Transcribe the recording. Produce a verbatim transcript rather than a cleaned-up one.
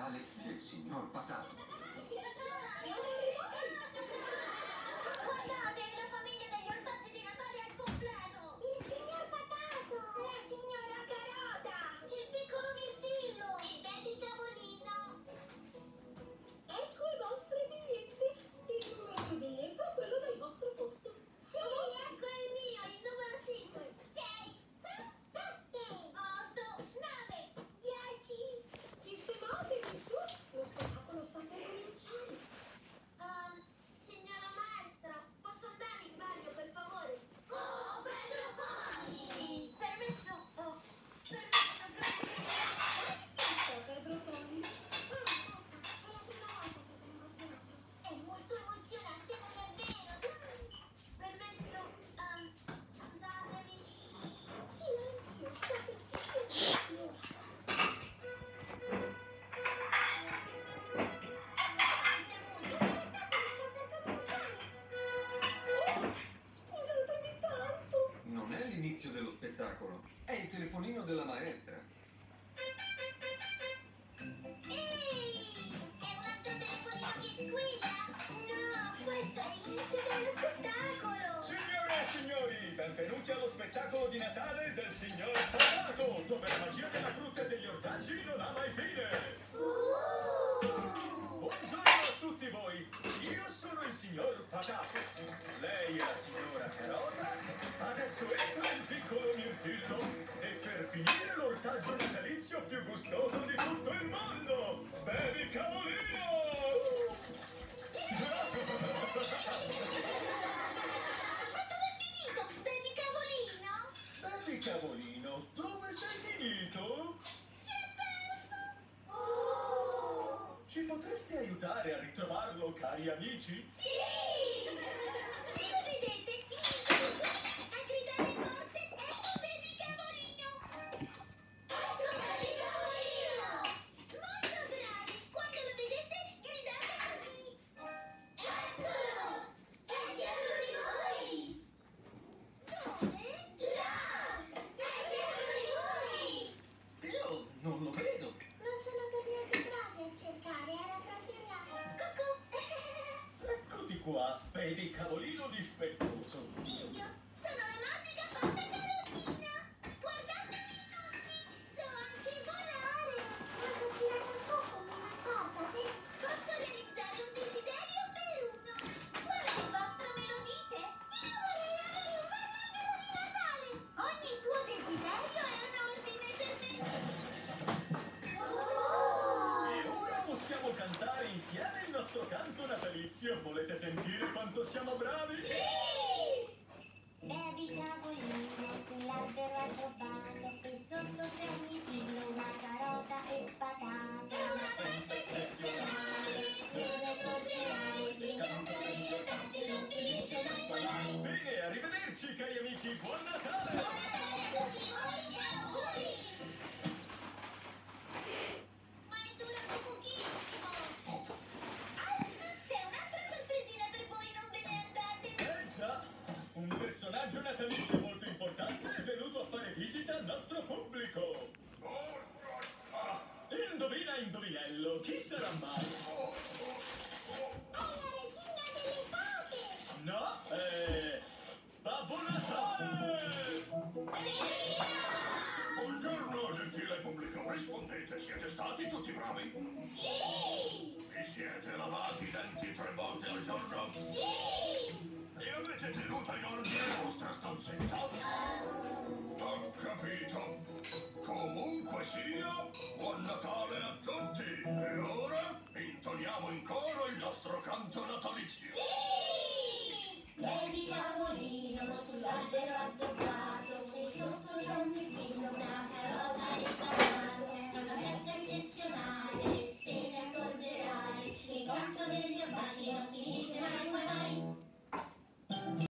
Natale del signor Patato. Guardate, la famiglia degli ortaggi di Natale al completo! Il signor Patato! La signora Carota! Il piccolo Mirtillo! Il baby Cavolino! Ecco i vostri biglietti. Il numero sul biglietto è quello del vostro posto. Sì, ecco il mio, il numero cinque! sei, sette, otto, nove, dieci! Sistematevi su. Lo spettacolo sta per cominciare. Um, signora maestra, posso andare in bagno per favore? Oh, Pedro Pony! Permesso? Oh, permesso, grazie mille! Sta Pedro Pony. Ah, aspetta, è la prima volta che vengo a teatro. È molto emozionante, non è vero? Permesso? Um, scusatemi. Silenzio, state zitto. Scusatemi tanto. Non è l'inizio dello spettacolo, è il telefonino della maestra. Ehi! È un altro telefonino che squilla? No, questo è l'inizio dello spettacolo! Signore e signori, benvenuti allo spettacolo di Natale del signor Patato, dove la magia della frutta e degli ortaggi non ha mai fine. Buongiorno a tutti voi, io sono il signor Patato, lei è la signora Carota, adesso entra il piccolo Mirtillo e per finire l'ortaggio natalizio più gustoso di tutto il mondo, Baby Cavolino! Ma dove è finito, baby Cavolino? Baby Cavolino, dove sei finito? Si è perso! Oh! Ci potreste aiutare a ritrovarlo, cari amici? Sì! Sì, lo vedete? A gridare forte, ecco baby Cavolino! Ecco baby Cavolino! Molto bravi! Quando lo vedete, gridate così! Eccolo! È dietro di voi! Dove? Là! È dietro di voi! Io non lo vedo. Non sono per niente bravi a cercare, era proprio là. Cucù! Eccoti qua, Baby Cavolino dispettoso. Io sono la magica fata carotina! Guardatemi tutti! So anche volare! Posso tirare su come una patate? Posso realizzare un desiderio per uno! Qual è il vostro, me lo dite? Io vorrei avere un bell'albero di Natale! Ogni tuo desiderio è un ordine per me! Oh! E ora possiamo cantare insieme il nostro canto natalizio. Volete sentire quanto siamo bravi? Sì! Baby Cavolino sull'albero ha trovato che sotto c'è un mirtillo, una carota e patate. È una festa eccezionale, dove porterai il canto degli ortaggi, non finisce mai guai. Bene, arrivederci cari amici, buon Natale! Buon Natale a tutti voi e a voi! Ma è durato pochissimo! Ah, c'è un'altra sorpresina per voi, non ve ne andate! Eh già, un personaggio natalizio molto importante è venuto a fare visita al nostro pubblico. Indovina, indovinello, chi sarà mai? È la regina delle fate! No, è Babbo Natale! Buongiorno, gentile pubblico, rispondete, siete stati tutti bravi? Sì! Vi siete lavati i denti tre volte al giorno? Sì! E avete tenuto in ordine la vostra stanzetta? Ho capito. Comunque sia, buon Natale a tutti! E ora intoniamo in coro il nostro canto natalizio. Sì! Baby Cavolino sull'albero